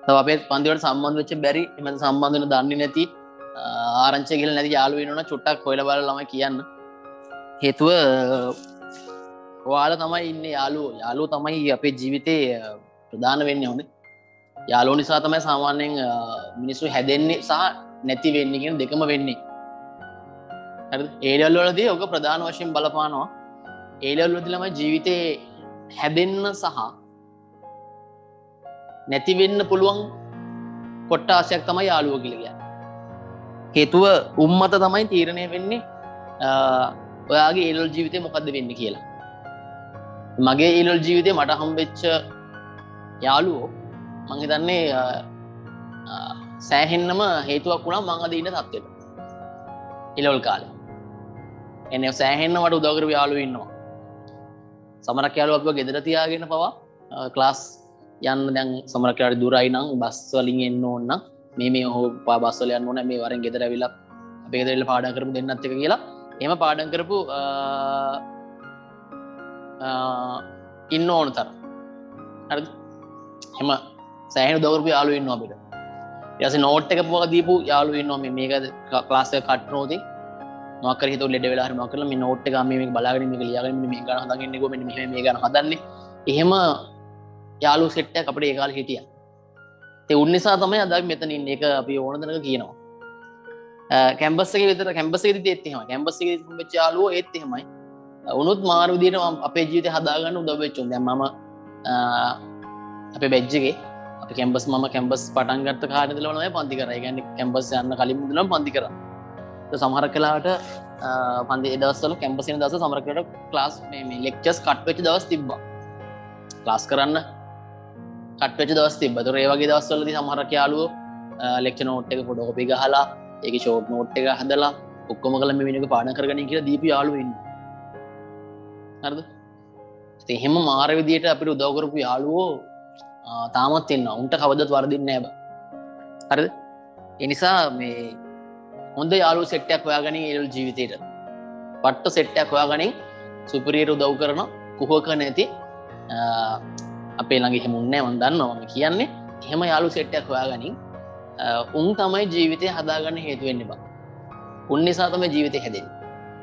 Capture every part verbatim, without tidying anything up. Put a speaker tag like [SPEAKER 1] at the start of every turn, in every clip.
[SPEAKER 1] තව අපේ පන්තිවලට සම්බන්ධ වෙච්ච බැරි එහෙම සම්බන්ධ වෙන දන්නේ නැති ආරංචි ගිහලා නැති යාළුවෝ ඉන්නවනම් චුට්ටක් හොයලා බලලා ළමයි කියන්න. හේතුව ඔයාලා තමයි ඉන්නේ යාළුවෝ. යාළුවෝ තමයි අපේ ජීවිතේ ප්‍රධාන වෙන්නේ හොඳේ. යාළුවෝ නිසා තමයි සාමාන්‍යයෙන් මිනිස්සු හැදෙන්නේ සහ නැති වෙන්නේ කියන දෙකම වෙන්නේ. හරිද? ඒ ලෙවල් වලදී ඔක ප්‍රධාන වශයෙන් බලපානවා. ඒ ලෙවල් වලදී ළමයි ජීවිතේ හැදෙන්න සහ නැති වෙන්න පුළුවන් කොට්ටාසයක් තමයි යාළුවෝ කියලා කියන්නේ. හේතුව උම්මත තමයි තීරණය වෙන්නේ ඔයාගේ ඒ ලෙවල් ජීවිතේ මොකද්ද වෙන්නේ කියලා. මගේ ඒ ලෙවල් ජීවිතේ මට හම්බෙච්ච යාළුවෝ මං හිතන්නේ සෑහෙන්නම හේතුවක් වුණා මං අද ඉන්න තත්ත්වෙට. ඒ ලෙවල් කාලේ. එන්නේ සෑහෙන්න මට උදව් කරපු යාළුවෝ ඉන්නවා. සමහරක් යාළුවෝ අපිව ගෙදර තියාගෙන පවා ක්ලාස් යන්න දැන් සමහරක් යාළුවෝ දුරයි නම් බස් වලින් එන්න ඕන නම් මේ මේ හො බස් වල යන්න ඕන මේ වරෙන් ගෙදර ඇවිල්ලා අපි ගෙදර ඉල්ල පාඩම් කරමු දෙන්නත් එක කියලා එහෙම පාඩම් කරපු ඉන්න ඕන තරම්. හරිද? එහෙම සෑහෙන උදව් කරපු යාළුවෝ ඉන්නවා අපිට. ඊට පස්සේ නෝට් එක පොක දීපු යාළුවෝ ඉන්නවා මේ මේක ක්ලාස් එක කට් නොදී මොකක් කරේ හිතුව ලෙඩ වෙලා හරි මොකක් කරලා මේ නෝට් එක මේ මේක බලාගෙන මේක ලියාගෙන මෙන්න මේ ගාන හදාගෙන ඉන්නකෝ මෙන්න මෙහෙම මේ ගාන හදන්නේ. එහෙම යාළුවෝ සෙට් එකක් අපිට ඒ කාලේ හිටියා. ඒ උන් නිසා තමයි අද අපි මෙතන ඉන්නේ. ඒක අපි ඕන දෙනක කියනවා. කැම්පස් එකේ විතර කැම්පස් එකේදීත් ඒත් එහෙමයි. කැම්පස් එකේදී හම්බෙච්ච යාළුවෝ ඒත් එහෙමයි. උනුත් මාරු විදියට අපේ ජීවිතය හදාගන්න උදව් වෙච්ච උන්. දැන් මම අපේ බැජ් එකේ අපි කැම්පස් මම කැම්පස් පටන් ගත්ත කාලේ ඉඳලා තමයි පන්ති කරා. ඒ කියන්නේ කැම්පස් යන්න කලින් ඉඳලා පන්ති කරා. ඒ සමහර කාලවට පන්ති ඒ දවස්වල කැම්පස් යන දවස් සමහර කාලවට ක්ලාස් මේ මේ ලෙක්චර්ස් කට් වෙච්ච දවස් තිබ්බා. ක්ලාස් කරන්න කට් වෙච්ච දවස් තිබ්බා. ඒතර ඒ වගේ දවස්වලදී සමහරක් යාළුවෝ ලෙක්චර් නෝට් එක ෆොටෝකෝපි ගහලා ඒකේ ෂෝට් නෝට් එක හදලා ඔක්කොම කළා මේ වෙනක පාඩම් කරගන්න කියලා දීපු යාළුවෝ ඉන්නවා. හරිද? ඉතින් එහෙම මාර විදියට අපිට උදව් කරපු යාළුවෝ තාමත් ඉන්නවා. උන්ට කවදවත් වරදින්නේ නැහැ බා. හරිද? ඒ නිසා මේ හොඳ යාළුවෝ සෙට් එකක් හොයාගනින් ඒ ජීවිතේට. පට්ට සෙට් එකක් හොයාගනින් සුපිරියර් උදව් කරන කුහක නැති අපේ ළඟ එහෙම උන්නේ නැහැ මම දන්නවා මම කියන්නේ. එහෙම යාළුවෝ සෙට් එකක් හොයාගනින් උන් තමයි ජීවිතය හදාගන්න හේතු වෙන්නේ බා. උන් නිසා තමයි ජීවිතය හැදෙන්නේ.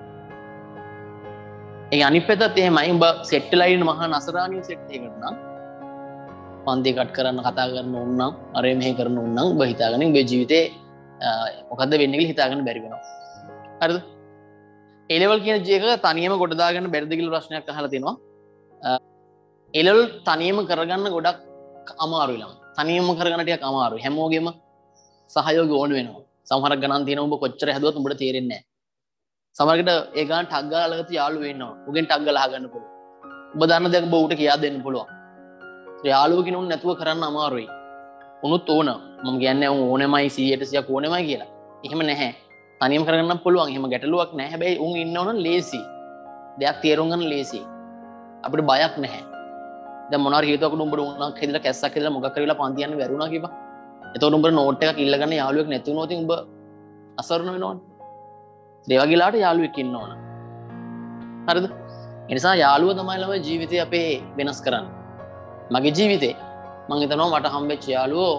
[SPEAKER 1] ඒ අනිත් පැත්තත් එහෙමයි. උඹ සෙට් වෙලා ඉන්න මහා නසරාණිය සෙට් එකකට නම් පන්ති කට් කරන්න කතා කරන උන් නම් අර මෙහෙ කරන උන් නම් උඹ හිතාගන්න උඹේ ජීවිතේ මොකද්ද වෙන්නේ කියලා හිතාගන්න බැරි වෙනවා. හරිද? ඒ ලෙවල් කියන ජී එක තනියම ගොඩ දාගන්න බැරිද කියලා ප්‍රශ්නයක් අහලා තිනවා. ඒ ලෙවල් තනියම කරගන්න ගොඩක් අමාරුයි ළම. තනියම කරගන්න ටිකක් අමාරුයි. හැමෝගෙම සහයෝගය ඕන වෙනවා. සමහරක් ගණන් තියෙනවා උඹ කොච්චර හැදුවත් උඹට තේරෙන්නේ නැහැ. සමහරකට ඒ ගාන ටග් ගාලා ළඟ යාළුවෝ ඉන්නවා. උගෙන් ටග් ගාලා අහගන්න පුළුවන්. උඹ දන්න දෙයක් උඹ ඌට කියා දෙන්න පුළුවන්. ඒ යාළුවෝ කෙනුන් නැතුව කරන්න අමාරුයි. උනුත් ඕන. මම කියන්නේ උන් ඕනෙමයි සීයට සීයක් ඕනෙමයි කියලා. එහෙම නැහැ. තනියම කරගන්න පුළුවන්. එහෙම ගැටලුවක් නැහැ. හැබැයි උන් ඉන්නවනම් ලේසි. දෙයක් තේරුම් ගන්න ලේසි. අපිට බයක් නැහැ. දැන් මොනවා හරි හේතුවකට උඹට උණක් හැදිලා කැස්සක් හැදිලා මොකක් කරවිලා පන්ති යන්න බැරුණා කියපන්. එතකොට උඹට නෝට් එකක් ඉල්ල ගන්න යාළුවෙක් නැති වුණොත් උඹ අසරණ වෙනවනේ. ඒ වගේ ලාට යාළුවෙක් ඉන්න ඕන. හරිද? ඒ නිසා යාළුවා තමයි ළමයි ජීවිතේ අපේ වෙනස් කරන්නේ. මගේ ජීවිතේ මම හිතනවා මට හම්බෙච්ච යාළුවෝ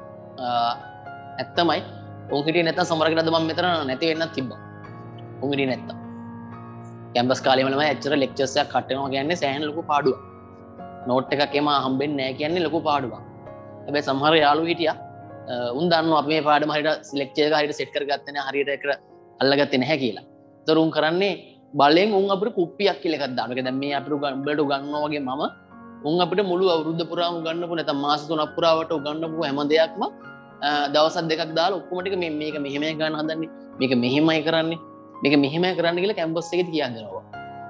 [SPEAKER 1] ඇත්තමයි උන් හිටියේ නැත්තම් සමහරකට අද මම මෙතන නැති වෙන්නත් තිබ්බා. උන් හිටියේ නැත්තම්. කැම්පස් කාලේම ළමයි ඇත්තට ලෙක්චර්ස් එකක් කට් වෙනවා කියන්නේ සෑහෙන ලොකු පාඩුවක්. නෝට් එකක් එම හම්බෙන්නේ නැහැ කියන්නේ ලොකු පාඩුවක්. හැබැයි සමහර යාළුවෝ හිටියා උන් දන්නවා අපි මේ පාඩම හරියට ලෙක්චර් එක හරියට සෙට් කරගත්තේ නැහැ හරියට ඒක අල්ලගත්තේ නැහැ කියලා. ඒතර උන් කරන්නේ බලෙන් උන් අපිට කුප්පියක් කියලා එකක් දානවා. ඒක දැන් මේ අපිට උඹලට උගන්වනවා වගේ මම උන් අපිට මුළු අවුරුද්ද පුරාම උගන්වපු නැත්නම් මාස තුනක් පුරාවට උගන්වපු හැම දෙයක්ම දවස් දෙකක් දාලා ඔක්කොම ටික මේ මේක මෙහෙමයි ගන්න හදන්නේ. මේක මෙහෙමයි කරන්නේ. මේක මෙහෙමයි කරන්න කියලා කැම්පස් එකේදී කියන්න දෙනවා.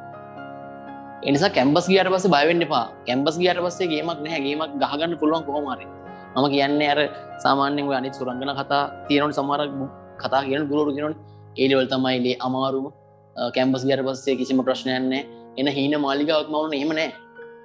[SPEAKER 1] ඒ නිසා කැම්පස් ගියාට පස්සේ බය වෙන්න එපා. කැම්පස් ගියාට පස්සේ ගේමක් නැහැ. ගේමක් ගහගන්න පුළුවන් කොහොම හරි. මම කියන්නේ අර සාමාන්‍යයෙන් ඔය අනිත් සුරංගන කතා තියෙනවනේ සමහර කතා කියන ගුරුවරු කියනවනේ ඒ ලෙවල් තමයි ලේ අමාරුම. කැම්පස් ගියාට පස්සේ කිසිම ප්‍රශ්නයක් නැහැ. එන හීන මාලිගාවක් මවුනේ එහෙම නැහැ.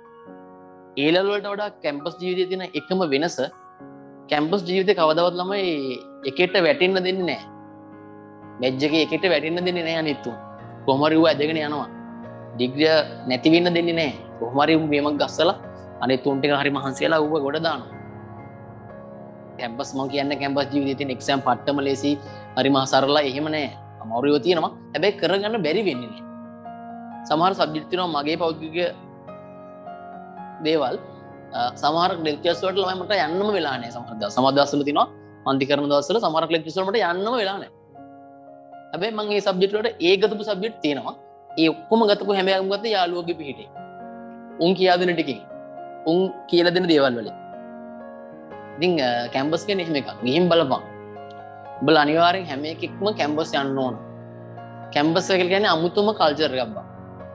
[SPEAKER 1] ඒ ලෙවල් වලට වඩා කැම්පස් ජීවිතයේ තියෙන එකම වෙනස කැම්පස් ජීවිතේ කවදාවත් ළමයි එකට වැටෙන්න දෙන්නේ නැහැ. බැජ් එකේ එකට වැටෙන්න දෙන්නේ නැහැ අනිත් උන්. කොහොම හරි ඌ ඇදගෙන යනවා. ඩිග්‍රිය නැති වෙන්න දෙන්නේ නැහැ. කොහොම හරි ඌ මේමක් ගස්සලා අනිත් උන් ටික හරි මහන්සියලා ඌව ගොඩ දානවා. කැම්පස් මම කියන්නේ කැම්පස් ජීවිතයේ තියෙන එක්සෑම් පට්ටම ලේසි හරි මහ සරලයි එහෙම නෑ අමාරුව තියෙනවා හැබැයි කරගන්න බැරි වෙන්නේ නෑ සමහර සබ්ජෙක්ට් තියෙනවා මගේ පෞද්ගලික දේවල් සමහර ලෙක්චර්ස් වලට ළමයි මට යන්නම වෙලා නෑ සමහර දවස් සමහර දවස්වල තියෙනවා මන්ති කරන දවස්වල සමහර ලෙක්චර්ස් වල මට යන්නම වෙලා නෑ හැබැයි මම මේ සබ්ජෙක්ට් වලට ඒ ගතපු සබ්ජෙක්ට් තියෙනවා ඒ ඔක්කොම ගතපු හැම එකක්ම ගත්තේ යාළුවෝගේ පිහිටේ උන් කියා දෙන ටිකෙන් උන් කියලා දෙන දේවල් වලින් ඉතින් කැම්පස් කියන්නේ එහෙම එකක් ගිහින් බලපන් උඹලා අනිවාර්යෙන් හැම එකෙක්ම කැම්පස් යන්න ඕන කැම්පස් එක කියන්නේ අමුතුම කල්චර් එකක් බං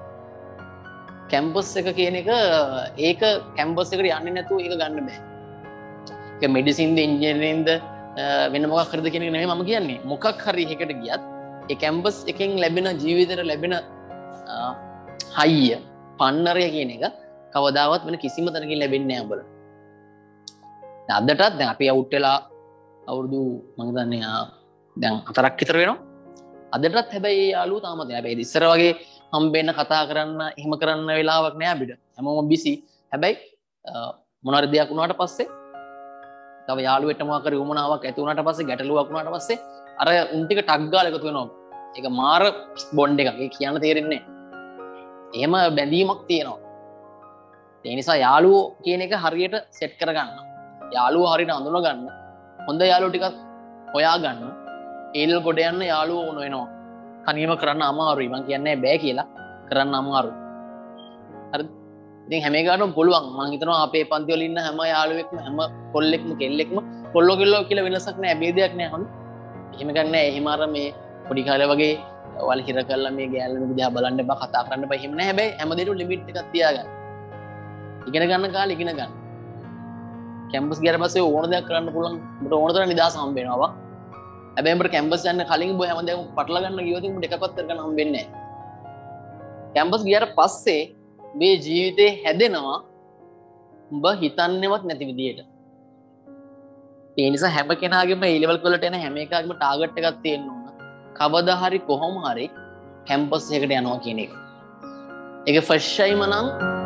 [SPEAKER 1] කැම්පස් එක කියන එක ඒක කැම්පස් එකට යන්නේ නැතුව ඒක ගන්න බෑ ඒක මෙඩිසින්ද ඉන්ජිනියරින්ද වෙන මොකක් හරිද කියන එක නෙමෙයි මම කියන්නේ මොකක් හරි එකකට ගියත් ඒ කැම්පස් එකෙන් ලැබෙන ජීවිතේට ලැබෙන හයිය පන්නරය කියන එක කවදාවත් වෙන කිසිම තැනකින් ලැබෙන්නේ නැහැ උඹලට අදටත් දැන් අපි අවුට් වෙලා අවුරුදු මම දන්නේ දැන් හතරක් විතර වෙනවා අදටත් හැබැයි යාළුවෝ තාමත් නැහැ හැබැයි ඉස්සර වගේ හම්බෙන්න කතා කරන්න එහෙම කරන්න වෙලාවක් නෑ අපිට හැමෝම බිසි හැබැයි මොනවාරි දෙයක් වුණාට පස්සේ තව යාළුවෙට මොකක් හරි උමනාවක් ඇති වුණාට පස්සේ ගැටලුවක් වුණාට පස්සේ අර උන් ටික ටක් ගාලා එකතු වෙනවා ඒක මාර බොන්ඩ් එකක් ඒක කියන්න තේරෙන්නේ නැහැ එහෙම බැඳීමක් තියෙනවා ඒ නිසා යාළුවෝ කියන එක හරියට සෙට් කරගන්න යාළුවෝ හරියට අඳුන ගන්න හොඳ යාළුවෝ ටිකක් හොයා ගන්න ඒල් ගොඩ යන්න යාළුවෝ වුණ වෙනවා තනියම කරන්න අමාරුයි මං කියන්නේ බෑ කියලා කරන්න අමාරුයි හරිද ඉතින් හැම එකකටම පුළුවන් මං හිතනවා අපේ පන්ති වල ඉන්න හැම යාළුවෙක්ම හැම කොල්ලෙක්ම කෙල්ලෙක්ම කොල්ලෝ කෙල්ලෝ කියලා වෙනසක් නෑ ભેදයක් නෑ හොඳ එහෙම ගන්න එහෙම අර මේ පොඩි කාලේ වගේ වල හිර කරලා මේ ගෑල්ලෙක දිහා බලන්න බා කතා කරන්න බා එහෙම නෑ හැබැයි හැමදේටම ලිමිට් එකක් තියාගන්න ඉගෙන ගන්න කාලේ ඉගෙන ගන්න කැම්පස් ගියාට පස්සේ ඕන දෙයක් කරන්න පුළුවන් උඹට ඕන තරම් නිදහස හම්බ වෙනවා හැබැයි උඹට කැම්පස් යන්න කලින් උඹ හැමදේම පටල ගන්න ගියොත් උඹට එකක්වත් කරගන්න හම්බෙන්නේ නැහැ කැම්පස් ගියාට පස්සේ මේ ජීවිතේ හැදෙනවා උඹ හිතන්නේවත් නැති විදියට ඒ නිසා හැම කෙනාගේම ඒ ලෙවල් වලට එන හැම එකකම ටාගට් එකක් තියෙන්න ඕන කවදා හරි කොහොම හරි කැම්පස් එකට යනවා කියන එක ඒක ෆස්ට් ටයිම නම්